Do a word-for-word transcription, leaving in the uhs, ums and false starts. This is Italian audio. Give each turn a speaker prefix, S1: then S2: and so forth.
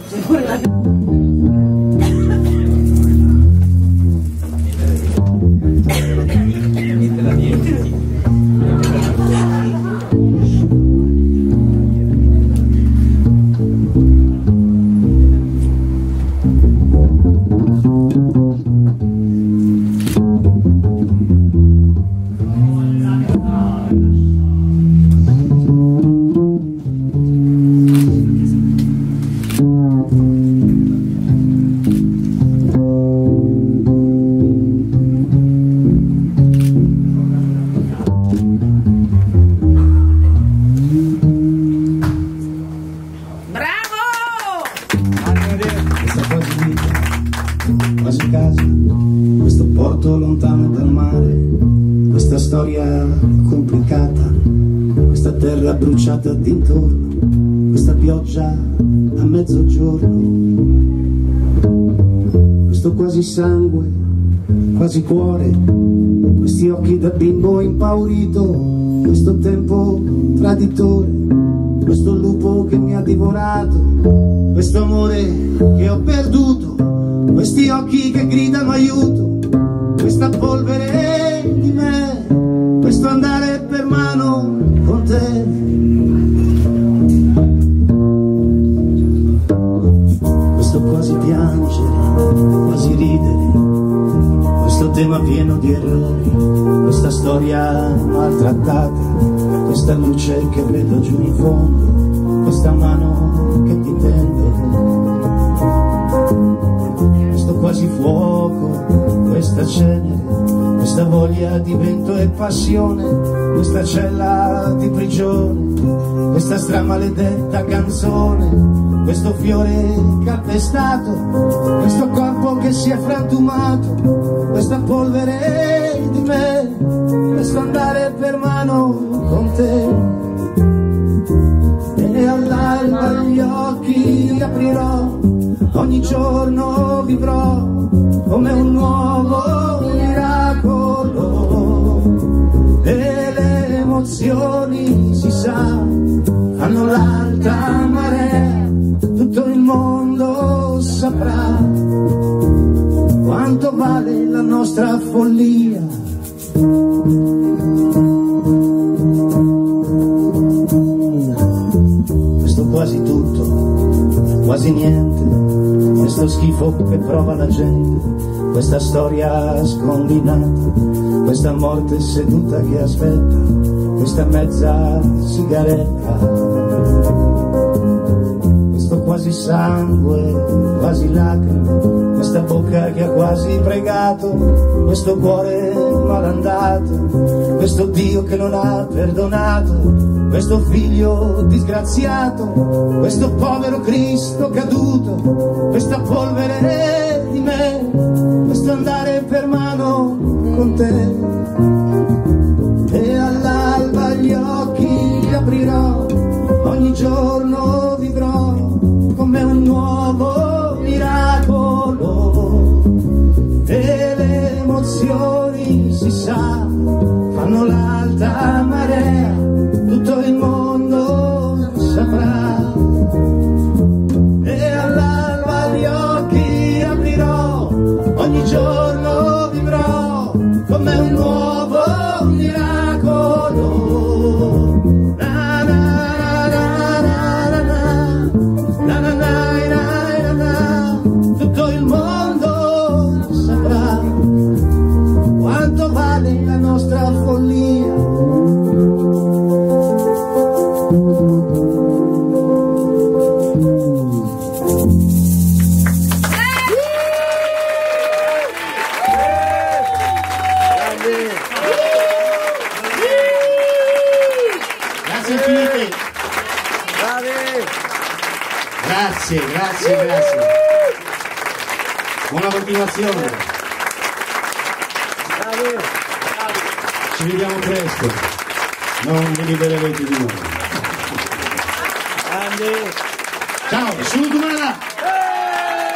S1: Quasi casa, questo porto lontano dal mare, questa storia complicata, questa terra bruciata d'intorno, questa pioggia a mezzogiorno, questo quasi sangue, quasi cuore, questi occhi da bimbo impaurito, questo tempo traditore, questo lupo che mi ha divorato, questo amore che ho perduto, questi occhi che gridano aiuto, questa polvere di me, questo andare per mano con te. Questo quasi piangere, quasi ridere, questo tema pieno di errori, questa storia maltrattata, questa luce che vedo giù in fondo, questa mano che ti tendo, quasi fuoco, questa cenere, questa voglia di vento e passione, questa cella di prigione, questa stramaledetta canzone, questo fiore calpestato, questo corpo che si è frantumato, questa polvere di me, questo andare per mano con te. E all'alba gli occhi aprirò, ogni giorno vivrò come un nuovo miracolo, e le emozioni, si sa, fanno l'alta marea, tutto il mondo saprà quanto vale la nostra follia. Questo quasi tutto, quasi niente, questo schifo che prova la gente, questa storia scombinata, questa morte seduta che aspetta, questa mezza sigaretta, questo quasi sangue, quasi lacrime, questa bocca che ha quasi pregato, questo cuore malandato, questo Dio che non ha perdonato, questo figlio disgraziato, questo povero Cristo caduto, questa polvere di me, questo andare per mano con te. E all'alba gli occhi aprirò, ogni giorno vivrò come un nuovo miracolo, e le emozioni, si sa, fanno l'alta marea, tutto il mondo saprà. E all'alba gli occhi aprirò, ogni giorno vivrò come un nuovo miracolo. Na na na na na na na na na, tutto il mondo saprà quanto vale la nostra follia. Grazie, grazie, grazie. Buona continuazione. Ci vediamo presto. Non vi libererete di noi. Ciao, su domani.